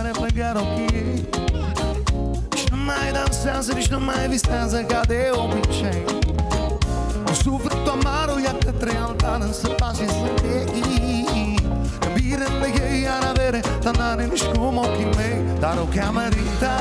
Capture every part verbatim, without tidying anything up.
are plângă ochii ei. Și nu mai dansează, nici nu mai visează ca de obicei. Cu sufletul amar o ia către altar, însă pașii sunt ei. Că birele ei are avere, dar n-are nici cum ochii mei. Dar o cheamă Rita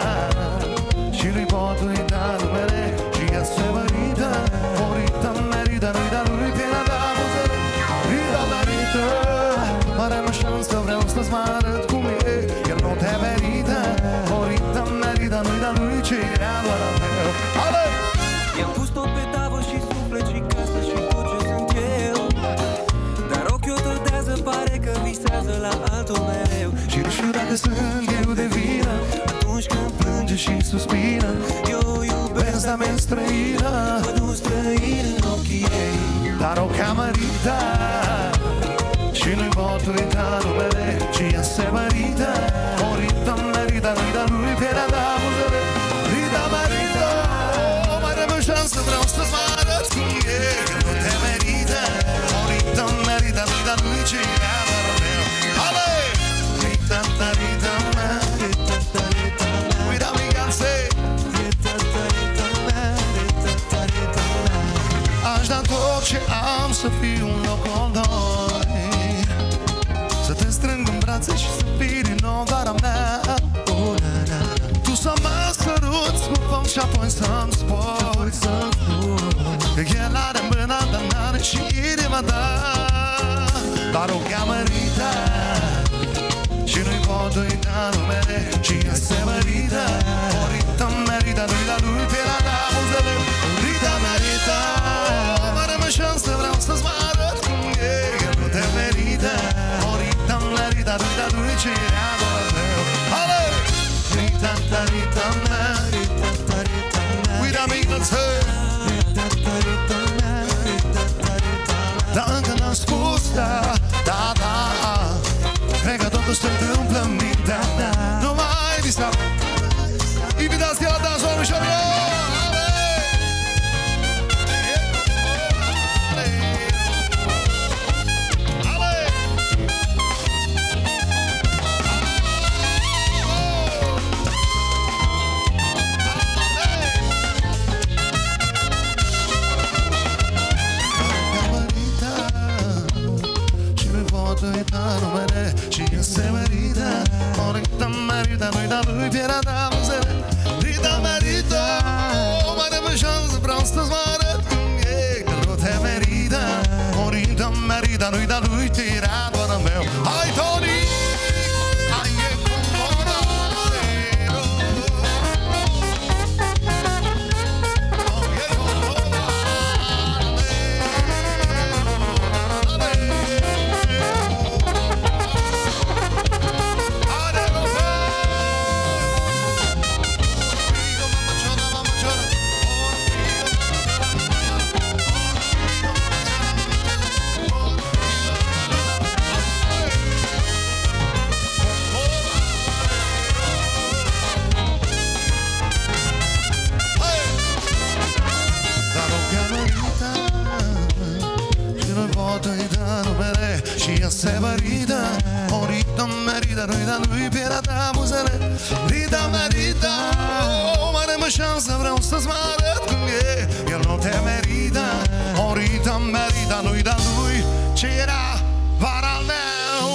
și lui pot uita numele. Și ea se mărită, o Rita merită, nu-i da lui pielea de amuzele. Rita merită, are-mă șansă, vreau să-ți mă arăt cum e. El nu te merită, o Rita merită, nu-i da lui ce era doar al meu. Ale! I-am pus tot pe tavă și suflet și casă și tot ce sunt eu. Dar ochiul trădează, pare că visează la altul mereu. Și nu știu dacă sunt eu de vină atunci când plânge și suspină. Eu iubesc, dar mi-e străină, văd un străin în ochii ei. dar o cheamă Rita și nu-i pot uita numele. Și ea se mărită, o Rita merită, nu-i da lui pielea de amuzele. Rita merită, o mai rămân șansă, vreau să-ți mă arăt cum e. Că nu te merită, o Rita merită, nu-i da lui ce era doar al meu. Ale! Rita, ta, Rita, mea, Rita, ta, Rita, mea. Uita micanțe! Rita, ta, Rita, mea, Rita, ta, Rita, mea. Aș da tot ce am să fiu un loc al doi, să te strâng în brațe și să fii din nou doar a mea. Tu să mă săruți cu foc și apoi să-mi spui că el are mâna, dar n-are și inima ta. Dar o cheamă Rita și nu-i pot uita numele. Și ea se mărită, o Rita merită, nu-i da lui pielea de amuzele. Rita merită, mai rămân șansă, vreau să-ți mă arăt cum e. El nu te merită, o Rita merită, nu-i da lui ce era doar al meu. Ale! Rita, ta, Rita mea, Rita, ta, Rita mea. Uita mică-ță! Rita, ta, Rita mea, Rita, ta, Rita mea. Dar încă n-am spus da, da, da. Cred că totul se întâmplă în mintea mea. Nu mai visa. Invitația la dans, oameni și oameni. Și ea se merită, o Rita merită, nu-i da lui pielea de amuzele. Rita merită, o mai rămân șansă, vreau să-ți mă arăt cum e. Că nu te merită, o Rita merită, nu-i da lui ce era doar al meu. Hai, Tony! Hai, e cum morarero. Și ea se merită, o Rita merită, nu-i da lui pielea de amuzele. Rita merită, o mai rămân șansă, vreau să-ți mă arăt cum e. El nu te merită, o Rita merită, nu-i da lui ce era doar al meu.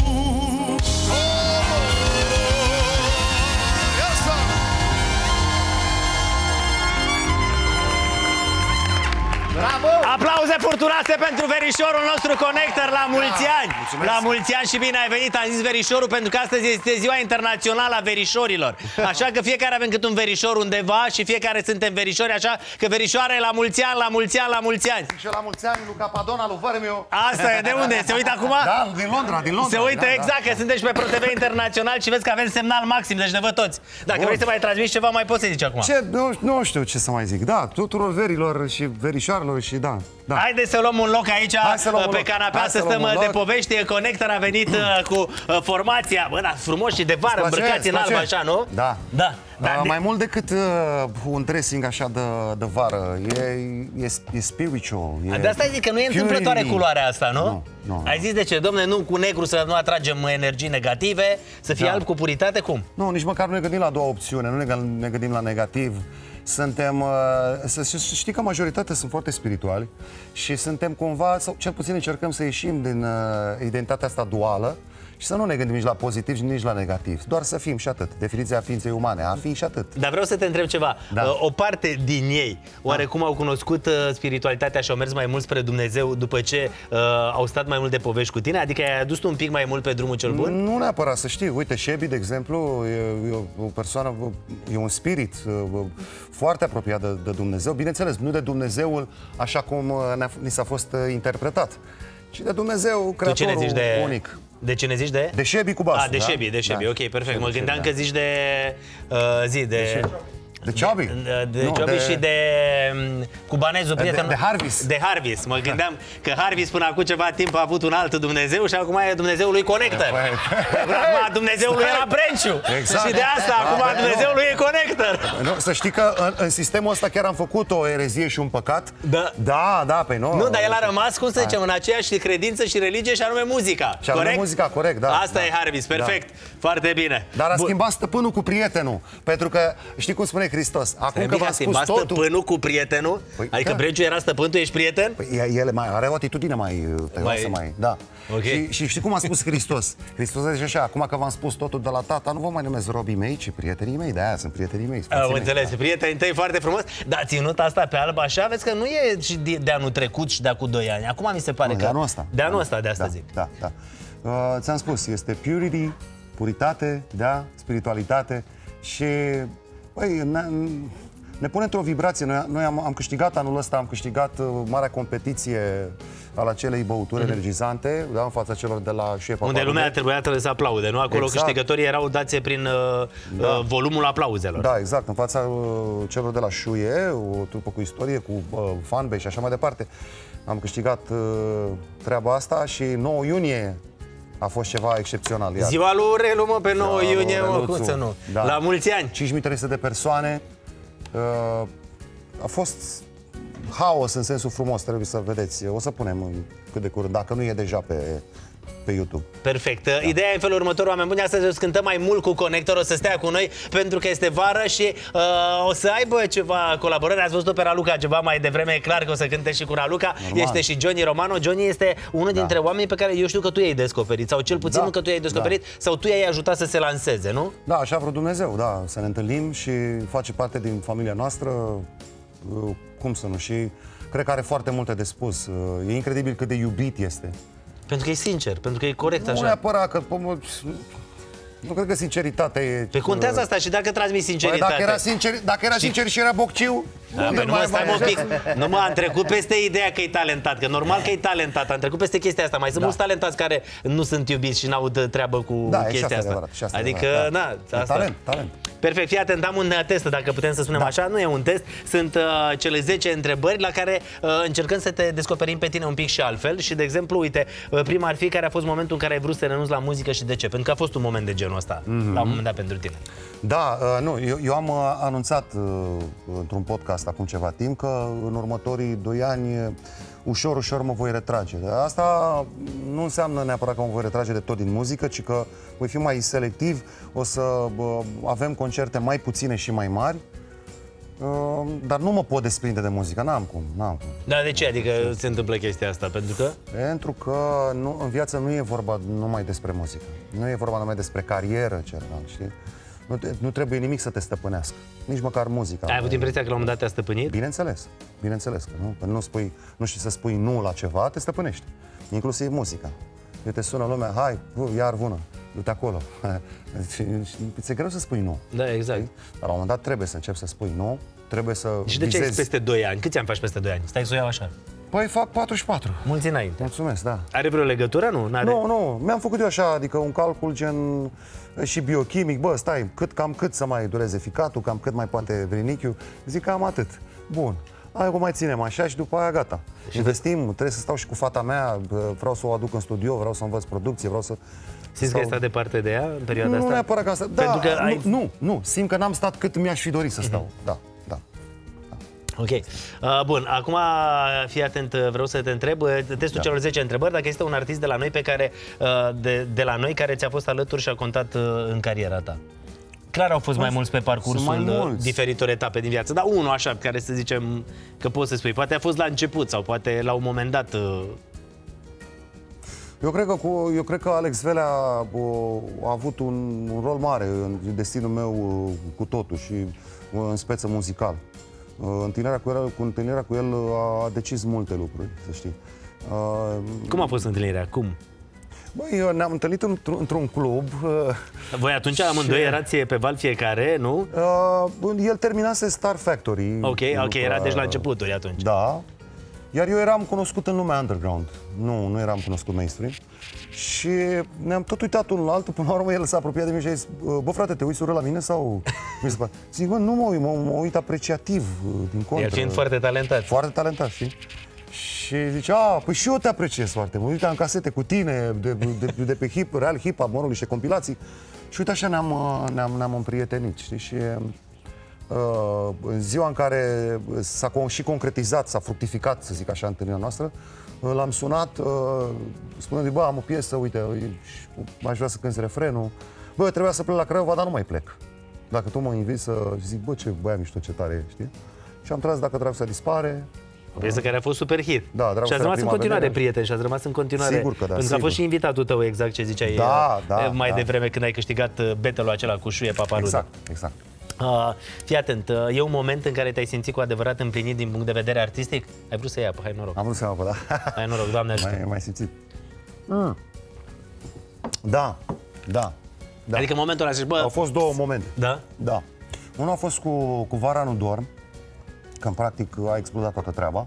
Bravo! Aplauze furtunoase pentru verișorul nostru Connector la mulți ani! La mulți ani și bine ai venit, am zis verișorul pentru că astăzi este ziua internațională a verișorilor. Așa că fiecare avem cât un verișor undeva și fiecare suntem verișori, așa că verișoare la mulți ani, la mulți ani, la mulți ani! Și la mulți ani, Luca Padona, lui Vărmiu. Asta e, de unde? Se uită acum? Da, din Londra, din Londra. Se uită da, exact, da. că sunteți pe ProTV Internațional și vezi că avem semnal maxim, deci ne văd toți. Dacă vrei să mai transmiți ceva, mai poți să zici acum. Ce? Nu, nu știu ce să mai zic. Da, tuturor verilor și verișoarelor și da. Da. Haideți să luăm un loc aici pe loc. canapea, Hai să să luăm stăm un de loc. povești. Connector a venit uh, cu uh, formația, bă, da, frumos și de vară, Îți place? îmbrăcați în Îți alb, place? așa, nu? Da. Da. Da, Da, de- mai mult decât uh, un dressing așa de, de vară, e, e, e spiritual. E De asta zic că nu e purity. întâmplătoare culoarea asta, nu? Nu, nu, Ai nu. zis de ce? Dom'le, nu cu negru să nu atragem energii negative, să fie Da. alb cu puritate, cum? Nu, nici măcar nu ne gândim la a doua opțiune, nu ne gân- ne gândim la negativ. Suntem, uh, să, să știi că majoritatea sunt foarte spirituali și suntem cumva, sau cel puțin încercăm să ieșim din uh, identitatea asta duală și să nu ne gândim nici la pozitiv, nici la negativ. Doar să fim și atât. Definiția ființei umane, a fi și atât. Dar vreau să te întreb ceva. Da. Uh, O parte din ei, oarecum au cunoscut uh, spiritualitatea și au mers mai mult spre Dumnezeu după ce uh, au stat mai mult de povești cu tine? Adică ai adus tu un pic mai mult pe drumul cel bun? Nu neapărat, să știi. Uite, Shebi, de exemplu, e, e o persoană, e un spirit e, foarte apropiat de, de Dumnezeu. Bineînțeles, nu de Dumnezeul așa cum ne-a, ni s-a fost interpretat, ci de Dumnezeu, Tu ce ne creatorul zici de... unic. De ce ne zici de? De Shebi cu basul. A, de da? Shebi, de Shebi, Da. ok, perfect. Shebi, Mă gândeam Shebi, că zici de uh, zi, de... De Chubby? De, de Nu, Chubby de- și de um, cubanezul prietenul. de Harvis. De Harvis. Mă gândeam că Harvis până acum ceva timp a avut un alt Dumnezeu și acum e Dumnezeul lui Connector. Acum Dumnezeul lui era Brenciu. Exact. Și de asta Da, acum da, Dumnezeul nu. lui e Connector. Nu, să știi că în, în sistemul ăsta chiar am făcut o erezie și un păcat. Da. Da, da, pe nu. Nu, dar el a rămas, cum să zicem, în aceeași credință și religie și anume muzica. Și anume corect? muzica, corect, da. Asta da. e Harvis, perfect. Foarte bine. Dar a Bun. schimbat stăpânul cu prietenul. Pentru că, știi cum spune Hristos? Acum că Adică v-am a spus schimbat totul... stăpânul cu prietenul? Păi, Adică da. Brenciu era stăpân, tu ești prieten? Păi, el mai, are o atitudine mai tăioasă, Mai- mai... Da. Ok. Și, și știi cum a spus Hristos? Hristos zice așa, acum că v-am spus totul de la tata, nu vă mai numesc robii mei, ci prietenii mei. De aia sunt prietenii mei. Am sfinții mei. înțeles, prietenii tăi foarte frumos. Dar ținut asta pe alb așa, vezi că nu e și de, de anul trecut și de acum doi ani. Acum mi se pare Nu, că... de anul ăsta. De anul ăsta, de asta da, zic. Da, da. Uh, ți-am spus, este purity, puritate, da, spiritualitate și, băi, ne, ne pune într-o vibrație. Noi, noi am, am câștigat anul ăsta, am câștigat uh, marea competiție al acelei băuturi mm-hmm. energizante, da, în fața celor de la Șefa. Unde lumea trebuia să aplaude, nu? Acolo Exact. câștigătorii erau dați prin uh, Da. uh, volumul aplauzelor. Da, exact, în fața uh, celor de la Șuie, o trupă cu istorie, cu uh, fanbase și așa mai departe. Am câștigat uh, treaba asta și nouă iunie a fost ceva excepțional. Iar. Ziua lui Relu, mă, pe nouă Ziua lui iunie, mă, Reluțu. cum să nu? Da. La mulți ani. cinci mii trei sute de persoane. Uh, a fost haos în sensul frumos, trebuie să vedeți. O să punem în cât de curând, dacă nu e deja pe, pe YouTube. Perfect. Da. Ideea e în felul următor, oameni buni, astăzi o să cântăm mai mult cu Connector, o să stea cu noi pentru că este vară și uh, o să aibă ceva colaborări. Ați văzut-o pe Raluca ceva mai devreme, e clar că o să cânte și cu Raluca. Normal. Este și Johnny Romano. Johnny este unul dintre Da. oamenii pe care eu știu că tu i-ai descoperit, sau cel puțin Da. nu că tu i-ai descoperit, sau tu i-ai ajutat să se lanseze, nu? Da, așa a vrut Dumnezeu, da, să ne întâlnim și face parte din familia noastră, uh, cum să nu, și cred că are foarte multe de spus. Uh, E incredibil cât de iubit este. Pentru că e sincer, pentru că e corect Nu așa. neapărat că... pom- Nu cred că sinceritatea e... Pe contează asta și dacă transmiți Păi sinceritate. dacă era sincer, dacă era sincer și era bocciu, Da, unde bă, nu mă, mai stai mai mă un pic. Nu mă, am trecut peste ideea că e talentat, că normal că e talentat, am trecut peste chestia asta. Mai sunt Da. mulți talentați care nu sunt iubiți și n-au de treabă cu Da, e și chestia asta asta. adevărat, și asta Adică, adevărat, da. na, E asta. talent, talent. Perfect, fii atent, am un test, dacă putem să spunem Da. așa. Nu e un test, sunt uh, cele zece întrebări la care uh, încercăm să te descoperim pe tine un pic și altfel. Și, de exemplu, uite, uh, prima ar fi care a fost momentul în care ai vrut să renunți la muzică și de ce? Pentru că a fost un moment de genul ăsta, Mhm. la un moment dat pentru tine. Da, uh, nu, eu, eu am uh, anunțat uh, într-un podcast acum ceva timp că în următorii doi ani uh, ușor, ușor mă voi retrage. Asta nu înseamnă neapărat că mă voi retrage de tot din muzică, ci că voi fi mai selectiv, o să uh, avem concerte mai puține și mai mari, uh, dar nu mă pot desprinde de muzică, n-am cum, n-am cum. Da, de ce? Adică se întâmplă chestia asta? Pentru că? Pentru că nu, în viață nu e vorba numai despre muzică, nu e vorba numai despre carieră, ceva, știi? Nu, te, nu trebuie nimic să te stăpânească, nici măcar muzica. Ai avut impresia că la un moment dat te-a stăpânit? Bineînțeles, bineînțeles că nu, că nu, spui, nu știi să spui nu la ceva, te stăpânești, inclusiv muzica. Eu te sună lumea, hai, iar vână, du-te acolo. Ți-e greu să spui nu. Da, exact. Dar la un moment dat trebuie să începi să spui nu, trebuie să Și de ce ai vizezi. peste doi ani? Câți ani faci peste doi ani? Stai să o iau așa. Păi fac patruzeci și patru. Mulți înainte. Mulțumesc, da. Are vreo legătură? Nu? N-are? Nu, nu, mi-am făcut eu așa, adică un calcul gen și biochimic, bă, stai, cât, cam cât să mai dureze ficatul, cam cât mai poate vrinichiul, zic cam atât. Bun. hai o mai ținem așa și după aia gata. Investim, trebuie să stau și cu fata mea, vreau să o aduc în studio, vreau să învăț producție, vreau să... Simți că ai stat departe de ea în perioada nu asta? Nu neapărat că asta, da, Pentru că nu, ai... nu, nu, simt că n-am stat cât mi-aș fi dorit să stau, mm-hmm. da, da. Ok. Uh, bun, acum fii atent, vreau să te întreb, testul da. celor zece întrebări, dacă este un artist de la noi pe care, uh, de, de la noi care ți-a fost alături și a contat uh, în cariera ta. Clar au fost mai mulți pe parcursul diferitor etape din viață, dar unul așa, care să zicem că poți să spui, poate a fost la început sau poate la un moment dat... Uh... Eu cred că, cu, eu cred că Alex Velea a, a avut un, un rol mare în destinul meu cu totul și în speță muzical. Întâlnirea cu el, cu întâlnirea cu el a decis multe lucruri, să știi. Cum a fost întâlnirea? Cum? Băi, ne-am întâlnit într-un, într-un club. Voi atunci amândoi și... erați pe val fiecare, nu? Uh, el terminase Star Factory. Ok, ok, era deci la începuturi atunci. Da. Iar eu eram cunoscut în lumea underground. Nu, nu eram cunoscut mainstream. Și ne-am tot uitat unul la altul. Până la urmă el s-a apropiat de mine și a zis: bă, frate, te uiți urât la mine sau... Zic, bă, nu mă uit, mă, mă uit apreciativ, din contră. El fiind foarte talentat. Foarte talentat, știi? Și zice: a, păi și eu te apreciez foarte mult. Uite, am casete cu tine, de, de, de pe hip, real hip-hop, mă rog, niște compilații. Și uite, așa ne-am ne-am, ne-am împrietenit, știi? Și uh, în ziua în care s-a și concretizat, s-a fructificat, să zic așa, întâlnirea noastră, l-am sunat, uh, spunându-i: bă, am o piesă, uite, aș vrea să cânti refrenul. Bă, eu trebuia să plec la Craiova, dar nu mai plec. Dacă tu mă inviți să zic: bă, ce băia mișto, ce tare e, știi? Și am tras Dacă Dragostea Dispare. O piesă care a fost super hit. Da, și ați rămas în continuare vedere. prieteni și ați rămas în continuare. Sigur că da, pentru că a fost și invitatul tău, exact ce ziceai da, da, mai da. devreme când ai câștigat betelul acela cu Șuie Paparuda. Exact, exact. Uh, fii atent, uh, e un moment în care te-ai simțit cu adevărat împlinit din punct de vedere artistic? Ai vrut să iei apă, hai noroc. Am vrut să iau apă, da. Hai noroc, Doamne ajută. Mai, mai simțit. Mm. Da, da, da. Adică în momentul ăla zici, bă... Au fost două momente. Da? Da. Unul a fost cu, cu Vara nu dorm, când practic a explodat toată treaba.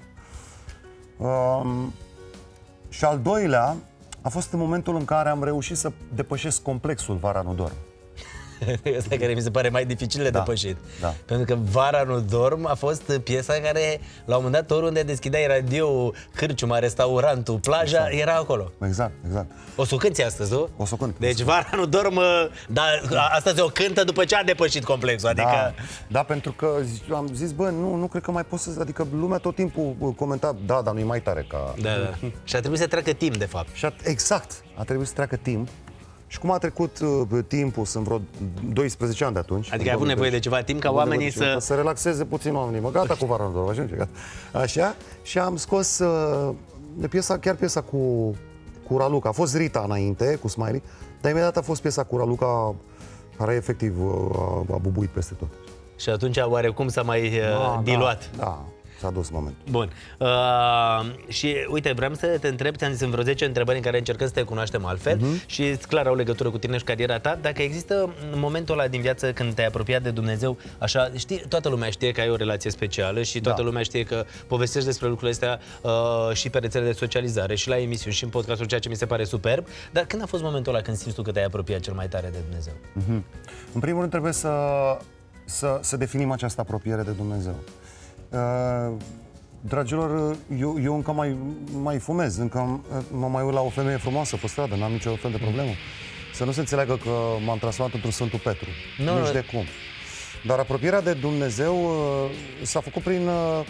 Um, și al doilea a fost în momentul în care am reușit să depășesc complexul Vara nu dorm. Asta care mi se pare mai dificil de da, depășit. Da. Pentru că Vara nu dorm a fost piesa care, la un moment dat, oriunde deschideai radio, cârciuma, restaurantul, plaja, exact. Era acolo. Exact, exact. O să o cânti astăzi, nu? O să o cânt. Deci Vara nu dorm, dar astăzi o cântă după ce a depășit complexul. Adică... Da, da, pentru că am zis, bă, nu, nu cred că mai pot să... Adică lumea tot timpul comenta: da, dar nu-i mai tare ca... Da, da. Și a trebuit să treacă timp, de fapt. Și a, exact, a trebuit să treacă timp. Și cum a trecut uh, timpul, sunt vreo doisprezece ani de atunci. Adică ai avut nevoie de ceva timp ca oamenii să... Să relaxeze puțin oamenii. Mă, gata cu Vara nu dorm, ajunge, gata. Așa, și am scos uh, de piesa, chiar piesa cu, cu Raluca. A fost Rita înainte, cu Smiley, dar imediat a fost piesa cu Raluca, care efectiv uh, a, a bubuit peste tot. Și atunci oarecum s-a mai uh, da, diluat. Da, da. S-a dus momentul. Bun. Uh, și uite, vreau să te întreb, ți-am zis în vreo zece întrebări în care încercăm să te cunoaștem altfel uh-huh. și clar au legătură cu tine și cariera ta. Dacă există momentul ăla din viață când te-ai apropiat de Dumnezeu, așa, știi, toată lumea știe că ai o relație specială și toată da. lumea știe că povestești despre lucrurile astea uh, și pe rețele de socializare și la emisiuni și în podcasturi, ceea ce mi se pare superb. Dar când a fost momentul ăla când simți tu că te-ai apropiat cel mai tare de Dumnezeu? Uh-huh. În primul rând trebuie să, să, să definim această apropiere de Dumnezeu. Uh, dragilor, eu, eu încă mai, mai fumez, încă mă mai uit la o femeie frumoasă pe stradă, n-am nicio fel de problemă. Să nu se înțeleagă că m-am transformat într-un Sfântul Petru, no, nici de cum. Dar apropierea de Dumnezeu uh, s-a făcut prin, uh,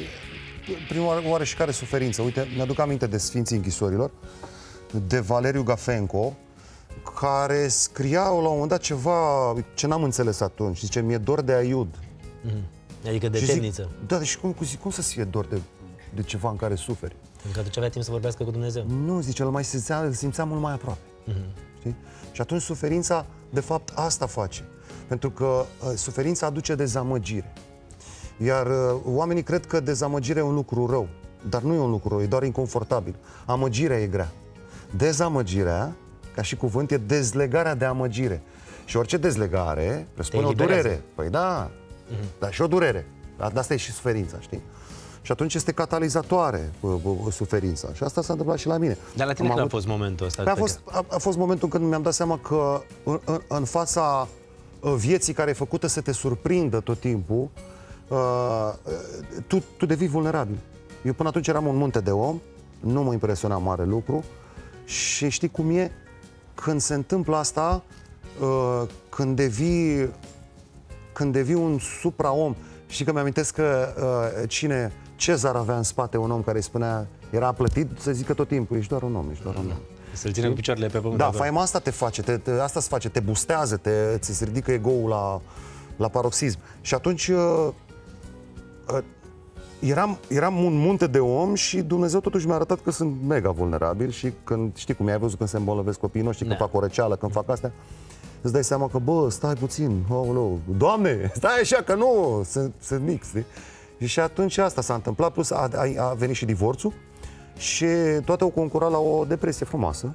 prin oareșcare suferință. Uite, mi-aduc aminte de Sfinții Închisorilor, de Valeriu Gafenco, care scria la un moment dat ceva ce n-am înțeles atunci. Zice: mi-e dor de aiud. Mm-hmm. Adică de și temniță. Zic, da, deci cum, zic, cum să-ți fie dor de, de ceva în care suferi? Pentru că atunci avea timp să vorbească cu Dumnezeu. Nu, zice, îl mai simțea, îl simțea mult mai aproape. Mm-hmm. Știi? Și atunci suferința, de fapt, asta face. Pentru că uh, suferința aduce dezamăgire. Iar uh, oamenii cred că dezamăgirea e un lucru rău. Dar nu e un lucru rău, e doar inconfortabil. Amăgirea e grea. Dezamăgirea, ca și cuvânt, e dezlegarea de amăgire. Și orice dezlegare presupune o durere. Păi da, mm-hmm. dar și o durere. Asta e și suferința, știi? Și atunci este catalizatoare suferința. Și asta s-a întâmplat și la mine. Dar la tine Am când avut... a fost momentul ăsta? A fost, a, a fost momentul când mi-am dat seama că în, în, în fața vieții care e făcută să te surprindă tot timpul, uh, tu, tu devii vulnerabil. Eu până atunci eram un munte de om, nu mă impresiona mare lucru și știi cum e? Când se întâmplă asta, uh, când devii, când devii un supraom, știi că mi-amintesc că uh, cine, Cezar avea în spate un om care îi spunea, era plătit să zică tot timpul, ești doar un om, ești doar un om. Să-l ținem cu picioarele pe pământ. Da, faima asta te face, te, te, asta se face, te bustează, te, ți se ridică ego-ul la, la paroxism. Și atunci uh, uh, eram, eram un munte de om și Dumnezeu totuși mi-a arătat că sunt mega vulnerabil și când, știi cum ai văzut când se îmbolnăvesc copiii noștri, când Da. fac o răceală, când fac astea, îți dai seama că, bă, stai puțin, aoleu, Doamne, stai așa că nu, sunt, sunt mic, știi? Și atunci asta s-a întâmplat, plus a, a, a venit și divorțul și toate au concurat la o depresie frumoasă,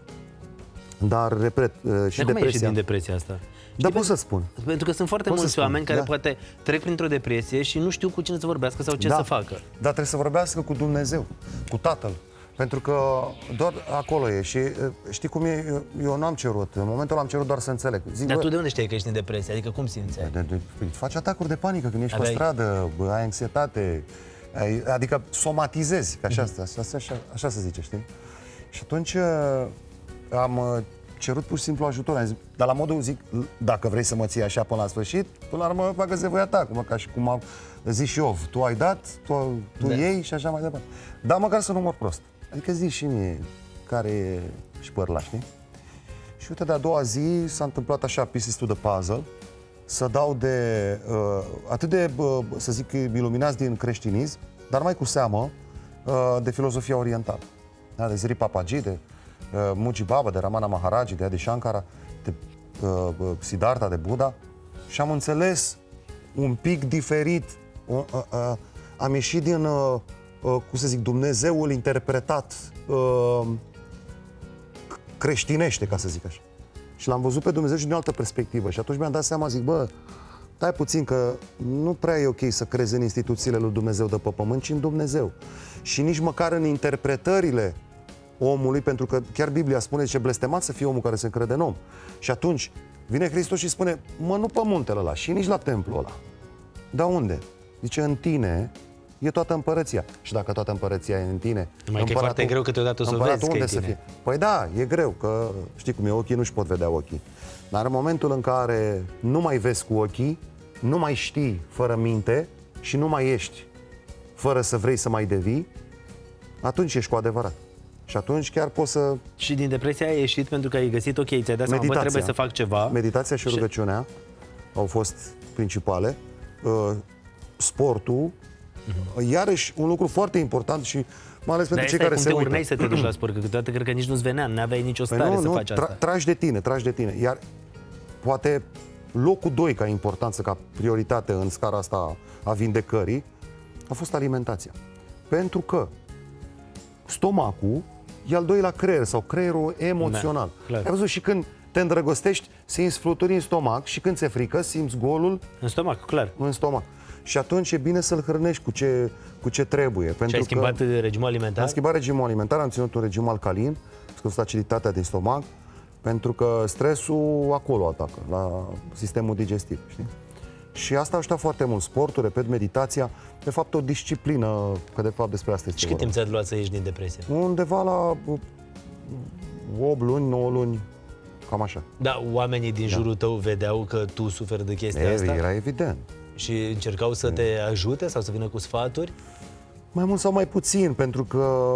dar, repet, și Dar cum ai ieșit depresia... din depresia asta? Da, pot să spun. Pentru că sunt foarte Pot să mulți spun, oameni care da. poate trec printr-o depresie și nu știu cu cine să vorbească sau ce da, să facă. Dar trebuie să vorbească cu Dumnezeu, cu Tatăl. Pentru că doar acolo e. Și știi cum e? Eu, eu n-am cerut. În momentul ăla am cerut doar să înțeleg. Zic, Dar bă, tu de unde știi că ești în depresie? Adică cum simți? de, de, îți faci atacuri de panică când ești Aveai- pe stradă, bă, ai anxietate, ai, adică somatizezi, că așa, Mhm. asta, așa, așa, așa se zice, știi? Și atunci uh, am uh, cerut pur și simplu ajutor. Am zis, dar la modul zic, dacă vrei să mă ții așa până la sfârșit, până la urmă bagă-ți voi atac, mă, ca și cum am zis Iov, tu ai dat, tu, tu Da. iei și așa mai departe. Dar măcar să nu mor prost. Adică zi și mie care e șpărla, știi? Și uite, de-a doua zi s-a întâmplat așa, pieces to the puzzle, să dau de, uh, atât de, uh, să zic, iluminați din creștinism, dar mai cu seamă uh, de filozofia orientală. Da, de Ziri Papaji, de uh, Muji Baba, de Ramana Maharaji, de Adi Shankara, de uh, uh, Siddhartha, de Buddha. Și am înțeles un pic diferit. Uh, uh, uh, am ieșit din, uh, uh, cum să zic, Dumnezeul interpretat uh, creștinește, ca să zic așa. Și l-am văzut pe Dumnezeu și din o altă perspectivă. Și atunci mi-am dat seama, zic, bă, stai puțin că nu prea e ok să crezi în instituțiile lui Dumnezeu de pe pământ, ci în Dumnezeu. Și nici măcar în interpretările omului, pentru că chiar Biblia spune ce blestemat să fie omul care se încrede în om. Și atunci vine Hristos și spune, mă, nu pe muntele ăla și nici la templul ăla. Dar unde? Zice, în tine e toată împărăția. Și dacă toată împărăția e în tine, Numai că e foarte greu câteodată să o împăratul vezi că e unde să tine. fie? Păi da, e greu, că știi cum e, ochii nu-și pot vedea ochii. Dar în momentul în care nu mai vezi cu ochii, nu mai știi fără minte și nu mai ești fără să vrei să mai devii, atunci ești cu adevărat. Și atunci chiar poți să... Și din depresia ai ieșit pentru că ai găsit, ok, ți-ai dat seama, bă, trebuie să fac ceva. Meditația și rugăciunea au fost principale. Uh, sportul, uh-huh. iarăși un lucru foarte important și mai ales pentru Dar cei care cum se te uită. urneai să te duci la sport, că câteodată cred că nici nu-ți venea, n-aveai nicio Păi stare nu, să nu, faci asta. tra- tragi de tine, tragi de tine. Iar poate locul doi ca importanță, ca prioritate în scara asta a vindecării, a fost alimentația. Pentru că stomacul e al doilea creier sau creierul emoțional. Da, clar. Ai văzut și când te îndrăgostești, simți fluturi în stomac și când ți-e frică, simți golul În stomac, clar. în stomac. Și atunci e bine să-l hrănești cu ce, cu ce trebuie. Și Pentru ai schimbat că regimul alimentar? am schimbat regimul alimentar, am ținut un regim alcalin, scăzut aciditatea din stomac, pentru că stresul acolo atacă, la sistemul digestiv, știi? Și asta ajută foarte mult. Sportul, repet, meditația, de fapt o disciplină, că de fapt despre asta este Și cât vorba. timp ți-a luat să ieși din depresie? Undeva la opt luni, nouă luni, cam așa. Da, oamenii din jurul tău vedeau că tu suferi de chestia E, asta era evident. și încercau să te ajute sau să vină cu sfaturi? Mai mult sau mai puțin, pentru că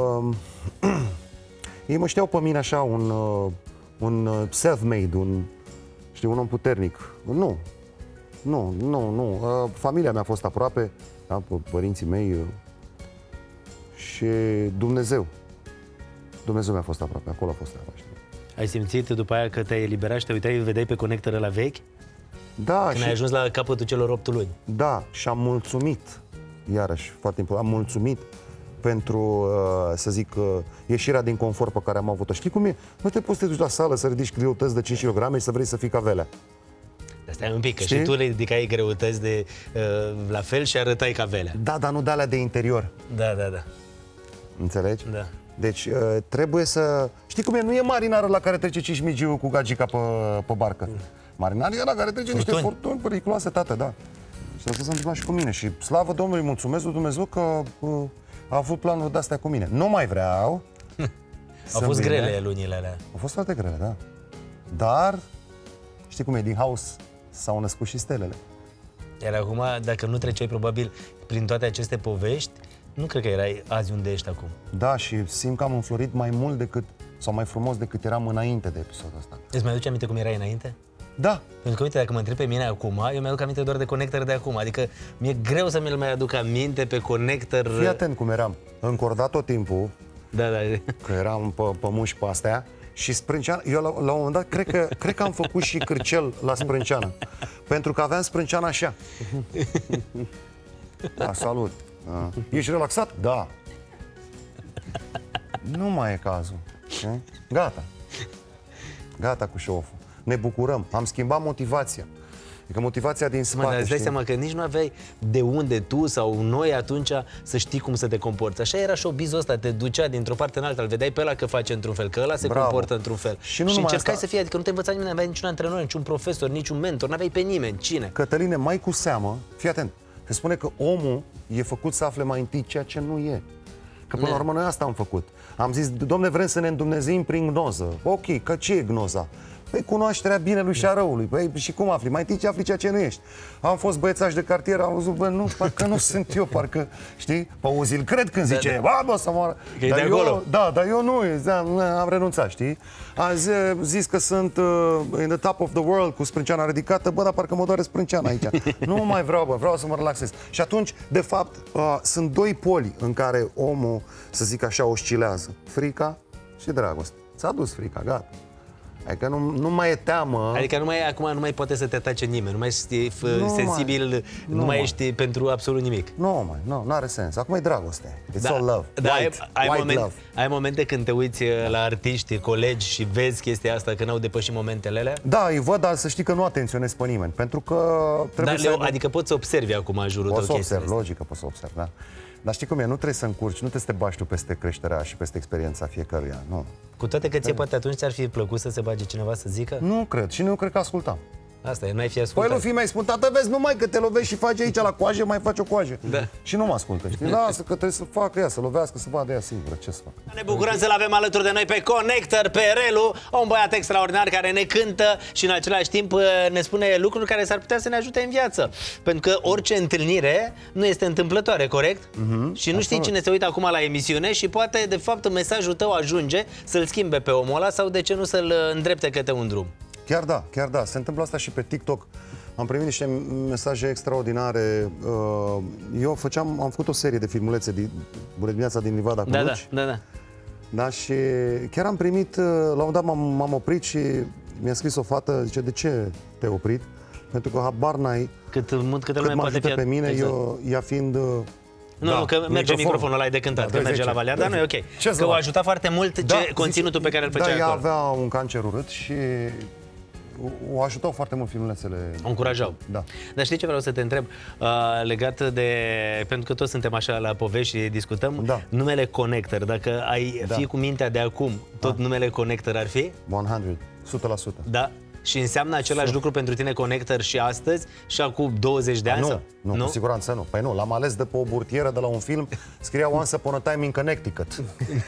ei mă știau pe mine așa un, uh, un uh, self-made, un, știi, un om puternic. Nu, nu, nu, nu. Uh, familia mea a fost aproape, da, p- părinții mei uh, și Dumnezeu. Dumnezeu mi-a fost aproape, acolo a fost treaba, știi? Ai simțit după aia că te-ai eliberat și te uitai, vedeai pe conectele la vechi? Da, Când și, ai ajuns la capătul celor opt luni. da, și am mulțumit, iarăși, foarte important, am mulțumit pentru, uh, să zic, uh, ieșirea din confort pe care am avut-o. Știi cum e? Nu te poți să te duci la sală să ridici greutăți de cinci kilograme și să vrei să fii ca Velea. Dar stai un pic, că Știi? și tu ridicai greutăți de uh, la fel și arătai ca Velea. Da, dar nu de alea de interior. Da, da, da. Înțelegi? Da. Deci uh, trebuie să... Știi cum e? Nu e marinarul la care trece Cismigiu cu gagica pe, pe barcă. Marinarul e la care trece niște Furtuni. furtuni periculoase, tată, da. Și asta s-a întâmplat și cu mine. Și slavă Domnului, mulțumesc lui Dumnezeu că uh, a avut planuri de-astea cu mine. Nu mai vreau. Au fost bine. grele lunile alea. Au fost foarte grele, da. Dar, știi cum e, din haos s-au născut și stelele. Iar acum, dacă nu treceai probabil prin toate aceste povești, nu cred că erai azi unde ești acum. Da, și simt că am înflorit mai mult decât, sau mai frumos decât eram înainte de episodul ăsta. Îți mai aduce aminte cum erai înainte? Da. Pentru că, uite, dacă mă întreb pe mine acum, eu mi-aduc aminte doar de Connector de acum. Adică mi-e greu să mi-l mai aduc aminte pe Connector. Fii atent cum eram. Încordat tot timpul. Da, da. Că eram pe, pe muși pe astea. Și sprânceana, eu la, la un moment dat cred că, cred că am făcut și cârcel la sprânceană. Pentru că aveam sprânceana așa. Da, salut. Da. Ești relaxat? Da. Nu mai e cazul. Gata. Gata cu show-off-ul. Ne bucurăm. Am schimbat motivația. Adică motivația din spate. Mă, dar îți dai seama că nici nu aveai de unde tu sau noi atunci să știi cum să te comporți. Așa era showbiz-ul ăsta, te ducea dintr-o parte în alta, îl vedeai pe ăla că face într-un fel, că ăla se Bravo. comportă într-un fel. Și, nu și încercai asta. să fie, adică nu te învăța nimeni, nu aveai niciun antrenor, niciun profesor, niciun mentor, nu aveai pe nimeni. Cine? Cătăline, mai cu seamă, fii atent, se spune că omul e făcut să afle mai întâi ceea ce nu e. Că până la urmă noi asta am făcut. Am zis, domne, vrem să ne îndumnezeim prin gnoză. Ok, că ce e gnoza? Păi cunoașterea binelui și a răului. Păi și cum afli? Mai întâi ce afli ceea ce nu ești. Am fost băiețaș de cartier, am văzut, bă, nu, parcă nu sunt eu, parcă, știi? Pe auzi, îl cred când zice, da, da. Bă, să moară. Dar de eu, acolo. Da, dar eu nu, am renunțat, știi? Am zis că sunt uh, in the top of the world cu sprânceana ridicată, bă, dar parcă mă doare sprânceana aici. Nu mai vreau, bă, vreau să mă relaxez. Și atunci, de fapt, uh, sunt doi poli în care omul, să zic așa, oscilează. Frica și dragoste. Ți-a dus frica, gata. Adică nu, nu mai e teamă. Adică nu mai, acum nu mai poate să te atace nimeni, nu mai ești nu sensibil, mai, nu, nu mai ești pentru absolut nimic. Nu mai, nu, nu are sens. Acum e dragoste. It's da, all love. Da, white, ai, ai, white moment, love. ai momente când te uiți la artiști, colegi și vezi chestia asta, că n-au depășit momentele alea? Da, îi văd, dar să știi că nu atenționez pe nimeni, pentru că trebuie dar, să... Leo, adică poți să observi acum în jurul tău chestia observ, logic că poți să observi, da. Dar știi cum e, nu trebuie să încurci, nu trebuie să te bași tu peste creșterea și peste experiența fiecăruia, nu. Cu toate că ție poate atunci ți-ar fi plăcut să se bage cineva să zică? Nu cred și nu cred că ascultam. Asta e, n-ai fi ascultat. Păi nu fi mai spun, tată, vezi, numai că te lovești și faci aici la coajă, mai faci o coajă. Da. Și nu mă ascultă, știi? Lasă că trebuie să facă ea, să lovească, să vadă ea singură, ce să fac. Ne bucurăm să-l avem alături de noi pe Connector, pe Relu, un băiat extraordinar care ne cântă și în același timp ne spune lucruri care s-ar putea să ne ajute în viață. Pentru că orice întâlnire nu este întâmplătoare, corect? Mm-hmm. Și nu Absolut. știi cine se uită acum la emisiune și poate, de fapt, mesajul tău ajunge să-l schimbe pe omul ăla sau de ce nu să-l îndrepte către un drum. Chiar da, chiar da. Se întâmplă asta și pe TikTok. Am primit niște mesaje extraordinare. Eu făceam, am făcut o serie de filmulețe de Bună dimineața din Livada cu da, Luci. Da, da, da. Da, și chiar am primit, la un moment dat m-am oprit și mi-a scris o fată, zice, de ce te-ai oprit? Pentru că habar n-ai cât, cât, cât mă ajută pe mine, exact. eu, ea fiind... Nu, da, nu, că merge microfonul, microfonul ăla de cântat, da, că merge la Valea, dar nu e ok. Ce că o ajuta foarte mult da, ce, conținutul pe care îl făcea da, acolo. Da, ea avea un cancer urât și o ajutau foarte mult filmulețele. O încurajau. Da. Dar știi ce vreau să te întreb? Uh, legat de... Pentru că toți suntem așa la povești și discutăm. Da. Numele Connector, dacă ai da. fi cu mintea de acum, tot da. numele Connector ar fi? o sută, o sută la sută. Da? Și înseamnă același so. lucru pentru tine Connector și astăzi și acum douăzeci de ani? Nu, nu, nu, cu siguranță nu. Păi nu, l-am ales de pe o burtieră de la un film, scria Once Upon a Time in Connecticut.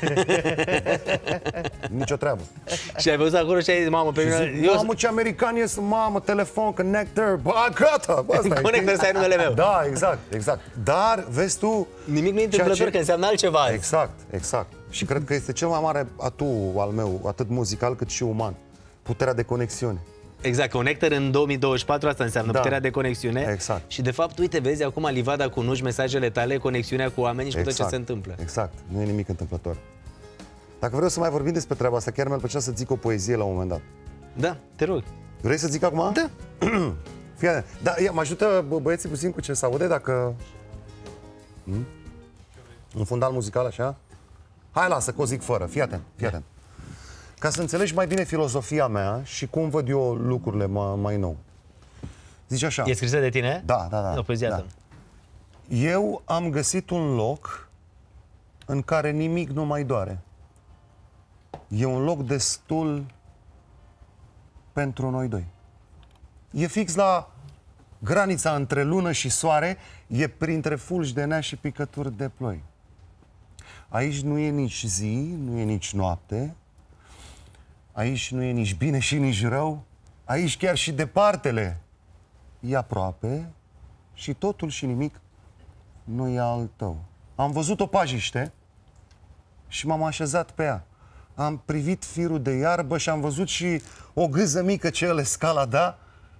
Nici o treabă. Și ai văzut acolo și ai zis, mamă, pe mine... Zic, eu... Mamă, ce american e, mamă, telefon, Connector, bă, gata! Connector, ăsta e numele meu. Da, exact, exact. Dar, vezi tu... Nimic nu e întâmplător, ce... că înseamnă altceva. Exact, exact. Și cred că este cel mai mare atu al meu, atât muzical cât și uman. Puterea de conexiune. Exact, Connector în două mii douăzeci și patru, asta înseamnă da. puterea de conexiune. Exact. Și de fapt, uite, vezi acum Livada cu Nuci, mesajele tale, conexiunea cu oamenii și exact. cu tot ce se întâmplă. Exact, nu e nimic întâmplător. Dacă vreau să mai vorbim despre treaba asta, chiar mi-ar plăcea să zic o poezie la un moment dat. Da, te rog. Vrei să zic acum? Da. Fii, da, ia, mă ajută băieții puțin cu ce se aude, dacă... Hmm? Un fundal muzical așa? Hai, lasă, că o zic fără, fii atent, fii atent. Ca să înțelegi mai bine filozofia mea și cum văd eu lucrurile mai, mai nou. Zici așa. E scrisă de tine? Da, da, da. O poezie da. Eu am găsit un loc în care nimic nu mai doare. E un loc destul pentru noi doi. E fix la granița între lună și soare e printre fulgi de nea și picături de ploi. Aici nu e nici zi, nu e nici noapte, aici nu e nici bine și nici rău, aici chiar și departele e aproape și totul și nimic nu e al tău. Am văzut o pajiște și m-am așezat pe ea. Am privit firul de iarbă și am văzut și o gâză mică ce el escalada.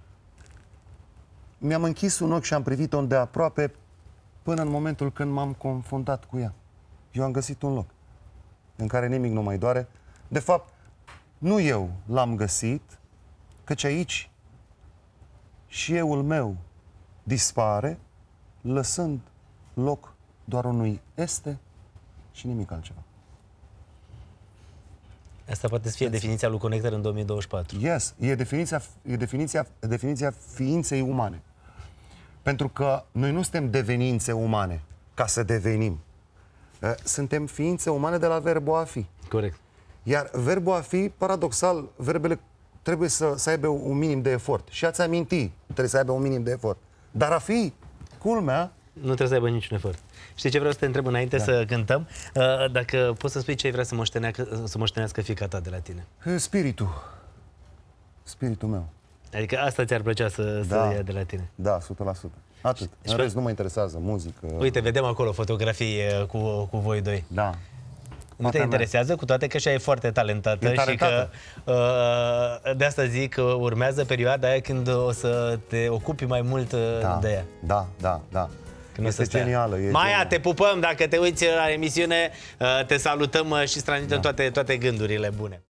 Mi-am închis un ochi și am privit-o îndeaproape până în momentul când m-am confruntat cu ea. Eu am găsit un loc în care nimic nu mai doare. De fapt, nu eu l-am găsit, căci aici și euul meu dispare, lăsând loc doar unui este și nimic altceva. Asta poate să fie definiția lui Connector în două mii douăzeci și patru. Yes, e definiția, e definiția, definiția ființei umane. Pentru că noi nu suntem devenințe umane ca să devenim. Suntem ființe umane de la verbul a fi. Corect. Iar verbul a fi, paradoxal, verbele trebuie să, să aibă un minim de efort. Și a-ți aminti, trebuie să aibă un minim de efort. Dar a fi, culmea... Nu trebuie să aibă niciun efort. Știi ce vreau să te întreb înainte da. să cântăm? Dacă poți să spui ce ai vrea să moștenească, să moștenească fiica ta de la tine? Spiritul. Spiritul meu. Adică asta ți-ar plăcea să, da. să ia de la tine? Da, o sută la sută. Atât. În rest nu mă interesează muzică. Uite, vedem acolo fotografii cu, cu voi doi. Da. Nu te interesează, cu toate că și e foarte talentată, e talentată. Și că uh, de asta zic că urmează perioada aia când o să te ocupi mai mult da. de ea. Da, da, da. Când este genială. E Maia, genială. te pupăm, dacă te uiți la emisiune, te salutăm și îți transmitem da. toate, toate gândurile bune.